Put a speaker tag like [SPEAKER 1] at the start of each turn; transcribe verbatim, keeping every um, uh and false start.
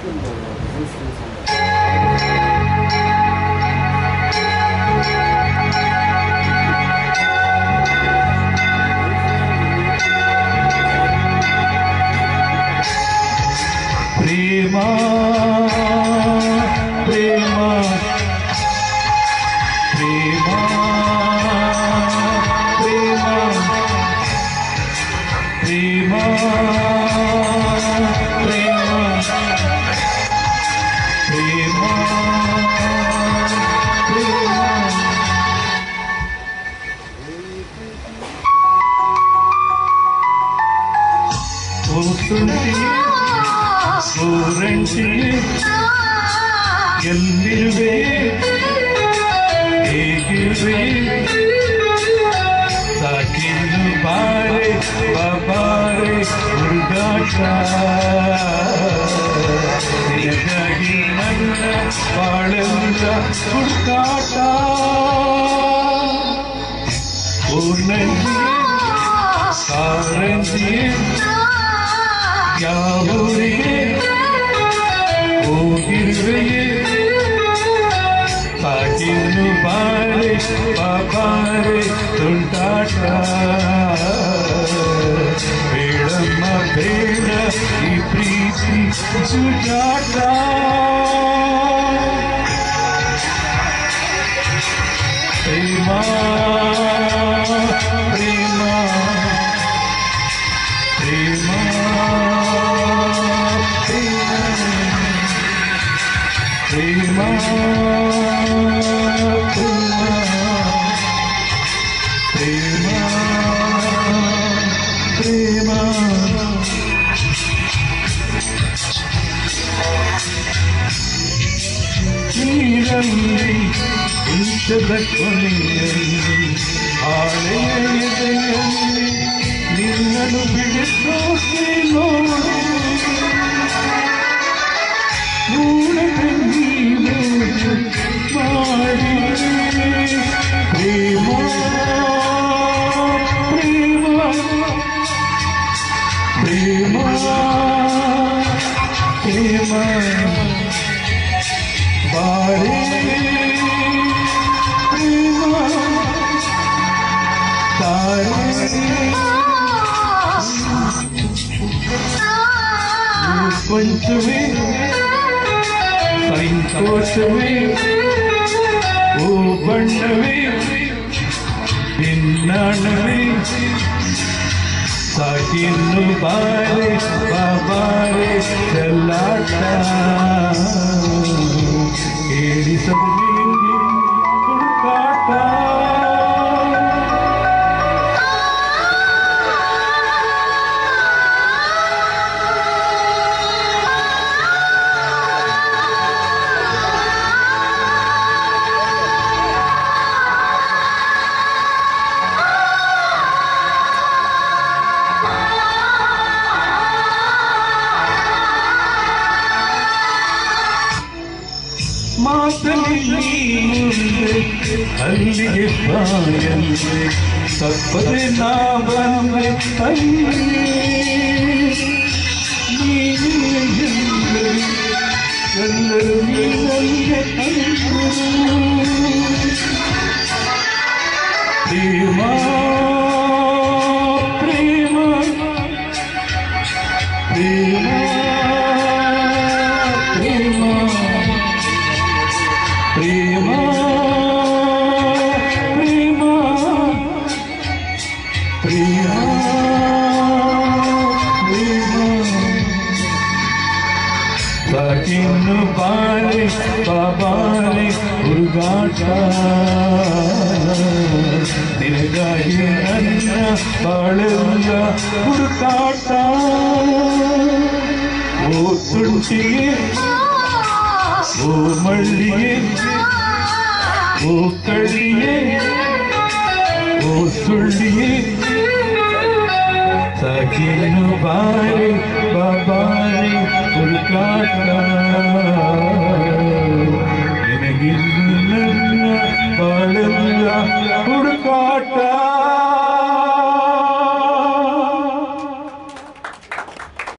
[SPEAKER 1] Prema, prema, prema, prema, prema, prema, prema, prema. ಸೂರಂಟಿ ಎಲ್ಲಿರುವೆ ಹೇಗಿರುವೆ ಸಾಕಿನ್ನು ಬಾರೆ ಬಾಬಾರೆ ಹುಡುಗಾಟ ನಿನಗಾಗಿ ನನ್ನ ಬಾಳೆಲ್ಲ ಹುಡುಕಾಟ ಪೂರ್ಣಂಜಿ ಸಾರಂಜಿ ಯಾವೂರಿಗೆ ಹೋಗಿರುವೆಯೇ ಸಾಕಿನ್ನು ಬಾರೆ ಬಾಬಾರೆ ತುಂಟಾಟ ಬೇಡಮ್ಮ ಬೇಡ ಈ ಪ್ರೀತಿ ಸುಜಾಟ ಪ್ರೇಮ ಪ್ರೇಮ ಪ್ರೇಮ Prema, prema, prema, ನೀರಲ್ಲಿ ಇಂಥದ ಕೊನೆಯಲ್ಲಿ ಆಳೆಯಲ್ಲಿ ನಿನ್ನನ್ನು ಬಿಡಿಸೋಕೆ ನೋಡು ಮಾಡಿ ಪ್ರೇಮ ಪ್ರೇಮ ಪ್ರೇಮ ಪ್ರೇಮ ಬಾರೆ ಪ್ರೇಮ ತಾರೆ ಪಂಚಮಿ ಸಂತೋಷವೇ ಓ ಬಣ್ಣವೇ ಭಿನ್ನಾಣವೇ ಸಾಕಿನ್ನು ಬಾರೆ ಬಾಬಾರೆ ಚೆಲ್ಲಾಟ ಕೇಳಿಸಲು ಹುಡುಕಾಟ ಮಾತಲಿ ಮುಂದೆ ಅಲ್ಲಿಗೆ ಬಾಯಲ್ಲೇ ತಪ್ಪದೆ ನಾ ಬಂದೆ ಅಲ್ಲಿ ಎಲ್ಲರೂ ನೀನಲ್ಲೇ ಪ್ರೇಮ ಪ್ರೇಮ ಪ್ರೇಮ ಪ್ರೇಮ ಪ್ರೇಮ ಪ್ರೇಮ ಪ್ರೇಮ ಸಾಕಿನ್ನು ಬಾರೆ ಬಾಬಾರೆ ಹುಡುಗಾಟ ನಿನಗಾಗಿ ನನ್ನ ಬಾಳೆಲ್ಲ ಹುಡುಕಾಟ ಓ ತುಂಟಿಗೆ ಓ ಮಳ್ಳಿಗೆ ಓ ಕಳ್ಳಿಗೆ ಓ ಸುಳ್ಳಿಗೆ ಸಾಕಿನ್ನು ಬಾರೆ